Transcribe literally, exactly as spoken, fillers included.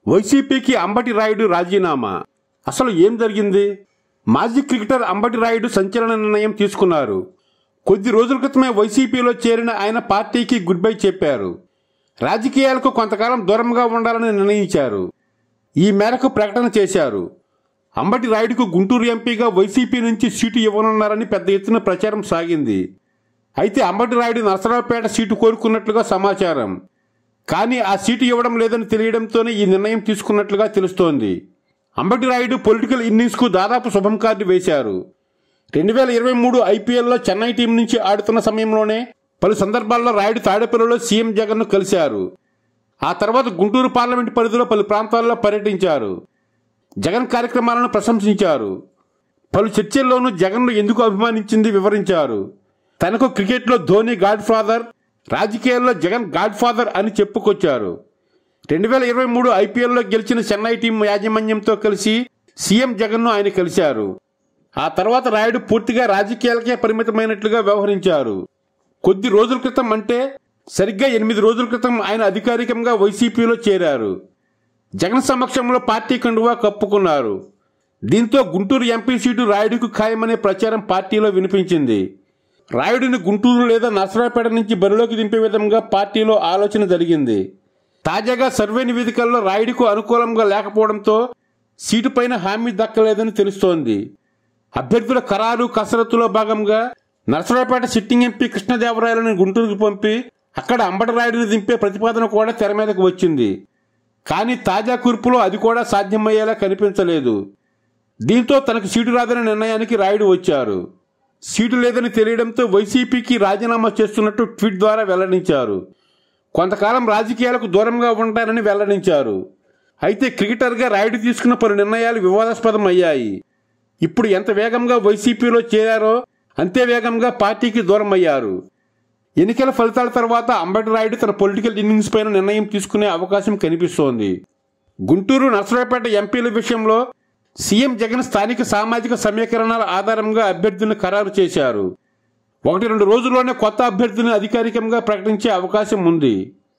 వైసీపీకి అంబటి రాయుడు రాజీనామా. అసలు ఏం జరిగింది? మాజీ క్రికెటర్ అంబటి రాయుడు సంచలన నిర్ణయం తీసుకున్నారు. కొద్ది రోజుల క్రితమే వైసీపీలో చేరిన ఆయన పార్టీకి గుడ్ బై చెప్పారు. రాజకీయాలకు కొంతకాలం దూరంగా ఉండాలని నిర్ణయించారు. ఈ మేరకు ప్రకటన చేశారు. అంబటి రాయుడుకు గుంటూరు ఎంపీగా వైసీపీ నుంచి సీటు ఇవ్వనున్నారని పెద్ద ఎత్తున ప్రచారం సాగింది. అయితే అంబటి రాయుడు నరసరావుపేట సీటు కోరుకున్నట్లుగా సమాచారం. కానీ ఆ సీటు ఇవ్వడం లేదని తెలియడంతోనే ఈ నిర్ణయం తీసుకున్నట్లుగా తెలుస్తోంది. అంబటి రాయుడు పొలిటికల్ ఇన్నింగ్స్కు దాదాపు శుభం కార్డు వేశారు. రెండు వేల ఇరవై మూడు ఐపీఎల్లో చెన్నై టీం నుంచి ఆడుతున్న సమయంలోనే పలు సందర్భాల్లో రాయుడు తాడేపల్లిలో సీఎం జగన్ను కలిశారు. ఆ తర్వాత గుంటూరు పార్లమెంటు పరిధిలో పలు ప్రాంతాల్లో పర్యటించారు. జగన్ కార్యక్రమాలను ప్రశంసించారు. పలు చర్చల్లోనూ జగన్ను ఎందుకు అభిమానించింది వివరించారు. తనకు క్రికెట్లో ధోని గాడ్ ఫాదర్, రాజకీయాల్లో జగన్ గాడ్ ఫాదర్ అని చెప్పుకొచ్చారు. రెండు వేల ఇరవై మూడు ఐపీఎల్లో గెలిచిన చెన్నై టీం యాజమాన్యంతో కలిసి సీఎం జగన్ను ఆయన కలిశారు. ఆ తర్వాత రాయుడు పూర్తిగా రాజకీయాలకే పరిమితమైనట్లుగా వ్యవహరించారు. కొద్ది రోజుల క్రితం అంటే సరిగ్గా ఎనిమిది రోజుల క్రితం ఆయన అధికారికంగా వైసీపీలో చేరారు. జగన్ సమక్షంలో పార్టీ కండువా కప్పుకున్నారు. దీంతో గుంటూరు ఎంపీ సీటు రాయుడుకు ఖాయమనే ప్రచారం పార్టీలో వినిపించింది. రాయుడిని గుంటూరు లేదా నరసరావుపేట నుంచి బరిలోకి దింపే విధంగా పార్టీలో ఆలోచన జరిగింది. తాజాగా సర్వే నివేదికల్లో రాయుడుకు అనుకూలంగా లేకపోవడంతో సీటు పైన హామీ దక్కలేదని తెలుస్తోంది. అభ్యర్థుల ఖరారు కసరత్తులో భాగంగా నరసరావుపేట సిట్టింగ్ ఎంపీ కృష్ణదేవరాయలను గుంటూరుకు పంపి అక్కడ అంబటి రాయుడిని దింపే ప్రతిపాదన కూడా తెర మీదకు వచ్చింది. కానీ తాజా కూర్పులో అది కూడా సాధ్యమయ్యేలా కనిపించలేదు. దీంతో తనకు సీటు రాదనే నిర్ణయానికి రాయుడు వచ్చారు. సీటు లేదని తెలియడంతో వైసీపీకి రాజీనామా చేస్తున్నట్టు ట్వీట్ ద్వారా వెల్లడించారు. కొంతకాలం రాజకీయాలకు దూరంగా ఉంటారని వెల్లడించారు. అయితే క్రికెటర్గా రాయుడు తీసుకున్న పలు నిర్ణయాలు వివాదాస్పదం అయ్యాయి. ఇప్పుడు ఎంత వేగంగా వైసీపీలో చేరారో అంతే వేగంగా పార్టీకి దూరం అయ్యారు. ఎన్నికల ఫలితాల తర్వాత అంబటి రాయుడు తన పొలిటికల్ ఇన్నింగ్స్ పైన నిర్ణయం తీసుకునే అవకాశం కనిపిస్తోంది. గుంటూరు నరసరావుపేట ఎంపీల విషయంలో సీఎం జగన్ స్థానిక సామాజిక సమీకరణాల ఆధారంగా అభ్యర్థులను ఖరారు చేశారు. ఒకటి రెండు రోజుల్లోనే కొత్త అభ్యర్థిని అధికారికంగా ప్రకటించే అవకాశం ఉంది.